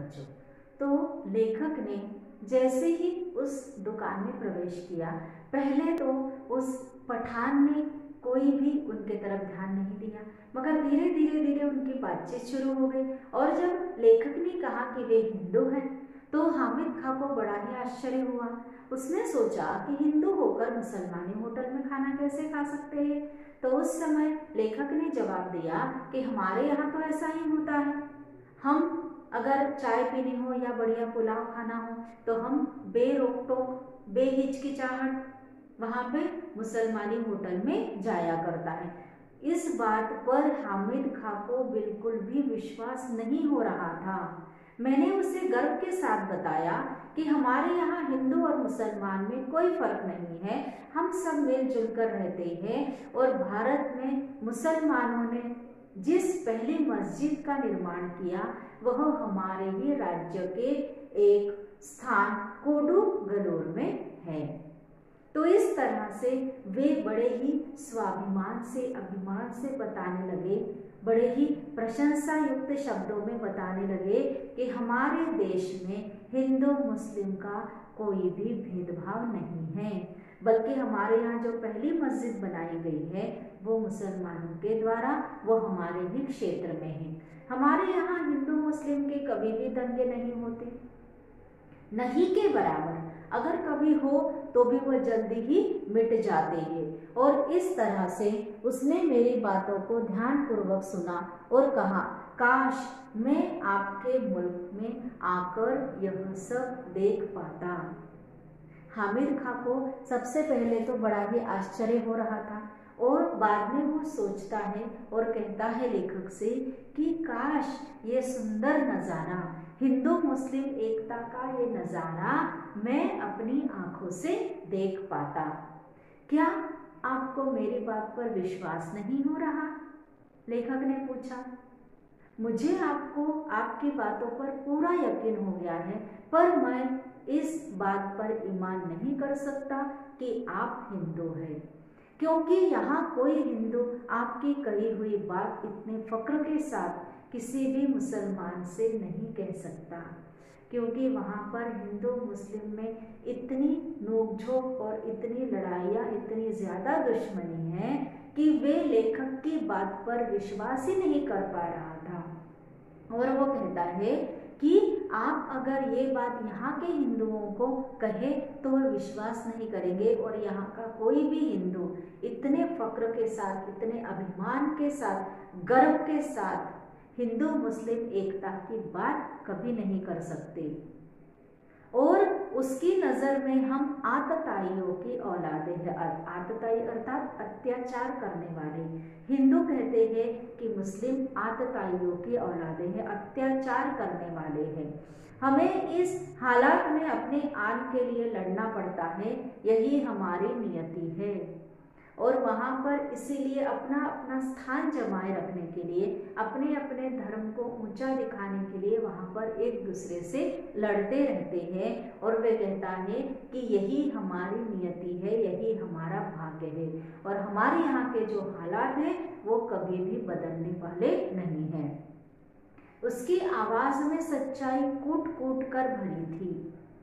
बच्चों। तो लेखक ने जैसे ही उस दुकान में प्रवेश किया, पहले तो उस पठान ने कोई भी उनके तरफ ध्यान नहीं दिया, मगर धीरे धीरे धीरे उनकी बातचीत शुरू हो गई। और जब लेखक ने कहा कि वे हिंदू हैं, तो हामिद खां को बड़ा ही आश्चर्य हुआ। उसने सोचा कि हिंदू होकर मुसलमानी होटल में खाना कैसे खा सकते हैं। तो उस समय लेखक ने जवाब दिया कि हमारे यहाँ तो ऐसा ही होता है, हम अगर चाय पीनी हो या बढ़िया पुलाव खाना हो तो हम बेरोक टोक बेहिचकिचाहट वहाँ पे मुसलमानी होटल में जाया करता है। इस बात पर हामिद खां को बिल्कुल भी विश्वास नहीं हो रहा था। मैंने उसे गर्व के साथ बताया कि हमारे यहाँ हिंदू और मुसलमान में कोई फर्क नहीं है, हम सब मिलजुल कर रहते हैं। और भारत में मुसलमानों ने जिस पहली मस्जिद का निर्माण किया वह हमारे ही राज्य के एक स्थान कोडुगलोर में है। तो इस तरह से वे बड़े ही स्वाभिमान से अभिमान से बताने लगे, बड़े ही प्रशंसा युक्त शब्दों में बताने लगे कि हमारे देश में हिंदू मुस्लिम का कोई भी भेदभाव नहीं है, बल्कि हमारे यहाँ जो पहली मस्जिद बनाई गई है वो मुसलमानों के द्वारा, वो हमारे ही क्षेत्र में है। हमारे यहाँ हिंदू मुस्लिम के कभी भी दंगे नहीं होते, नहीं के बराबर, अगर कभी हो तो भी वो जल्दी ही मिट जाते हैं। और इस तरह से उसने मेरी बातों को ध्यानपूर्वक सुना और कहा, काश मैं आपके मुल्क में आकर यह सब देख पाता। हामिद खां को सबसे पहले तो बड़ा ही आश्चर्य हो रहा था और बाद में वो सोचता है और कहता है लेखक से कि काश ये सुंदर नज़ारा, हिंदू मुस्लिम एकता का ये नज़ारा मैं अपनी आंखों से देख पाता। क्या आपको मेरी बात पर विश्वास नहीं हो रहा? लेखक ने पूछा। मुझे आपको आपकी बातों पर पूरा यकीन हो गया है, पर मैं इस बात पर ईमान नहीं कर सकता कि आप हिंदू हैं, क्योंकि यहाँ कोई हिंदू आपकी कही हुई बात इतने फक्र के साथ किसी भी मुसलमान से नहीं कह सकता, क्योंकि वहाँ पर हिंदू मुस्लिम में इतनी नोकझोंक और इतनी लड़ाइयाँ, इतनी ज़्यादा दुश्मनी है कि वे लेखक की बात पर विश्वास ही नहीं कर पा रहा था। और वो कहता है कि आप अगर ये बात यहाँ के हिंदुओं को कहे तो वह विश्वास नहीं करेंगे, और यहाँ का कोई भी हिंदू इतने फक्र के साथ, इतने अभिमान के साथ, गर्व के साथ हिंदू मुस्लिम एकता की बात कभी नहीं कर सकते। और उसकी नज़र में हम आतताइयों की औलादे हैं। आतताई अर्थात अत्याचार करने वाले। हिंदू कहते हैं कि मुस्लिम आतताइयों की औलादे हैं, अत्याचार करने वाले हैं। हमें इस हालात में अपने आन के लिए लड़ना पड़ता है, यही हमारी नियति है। और वहाँ पर इसीलिए अपना अपना स्थान जमाए रखने के लिए, अपने अपने धर्म को ऊंचा दिखाने के लिए वहाँ पर एक दूसरे से लड़ते रहते हैं। और वे कहता है कि यही हमारी नियति है, यही हमारा भाग्य है, और हमारे यहाँ के जो हालात हैं वो कभी भी बदलने वाले नहीं हैं। उसकी आवाज़ में सच्चाई कूट कूट कर भरी थी।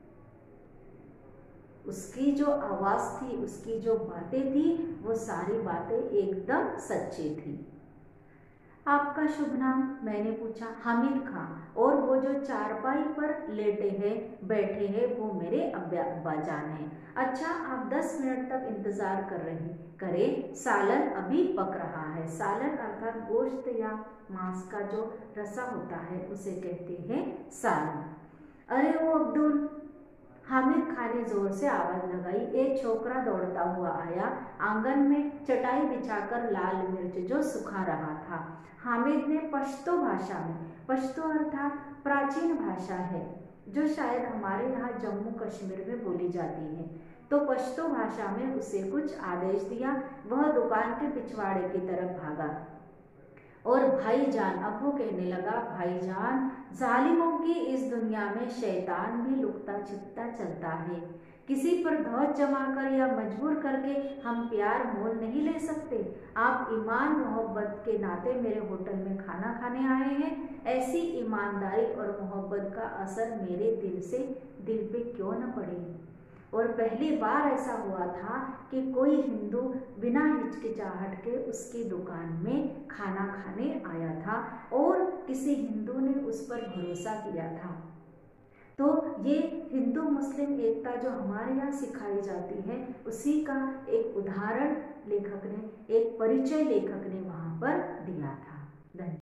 उसकी जो आवाज़ थी, उसकी जो बातें थी, वो सारी बातें एकदम सच्ची थी। आपका शुभ नाम? मैंने पूछा। हामिद खां। और वो जो चारपाई पर लेटे हैं, बैठे हैं, वो मेरे अब्बा जान हैं। अच्छा, आप 10 मिनट तक इंतज़ार करें, सालन अभी पक रहा है। सालन अर्थात गोश्त या मांस का जो रसा होता है उसे कहते हैं सालन। अरे वो अब्दुल, हामिद खां ने जोर से आवाज लगाई। एक छोकरा दौड़ता हुआ आया, आंगन में चटाई बिछाकर लाल मिर्च जो सुखा रहा था। हामिद ने पश्तो भाषा में, पश्तो अर्थात प्राचीन भाषा है जो शायद हमारे यहाँ जम्मू कश्मीर में बोली जाती है, तो पश्तो भाषा में उसे कुछ आदेश दिया। वह दुकान के पिछवाड़े की तरफ भागा और भाईजान, अब वो कहने लगा, भाईजान, जालिमों की इस दुनिया में शैतान भी लुकता छिपता चलता है। किसी पर धौंस जमाकर या मजबूर करके हम प्यार मोल नहीं ले सकते। आप ईमान मोहब्बत के नाते मेरे होटल में खाना खाने आए हैं। ऐसी ईमानदारी और मोहब्बत का असर मेरे दिल पे क्यों न पड़े। और पहली बार ऐसा हुआ था कि कोई हिंदू बिना हिचकिचाहट के उसकी दुकान में खाना खाने आया था और किसी हिंदू ने उस पर भरोसा किया था। तो ये हिंदू मुस्लिम एकता जो हमारे यहाँ सिखाई जाती है, उसी का एक उदाहरण लेखक ने, एक परिचय लेखक ने वहाँ पर दिया था। धन्यवाद।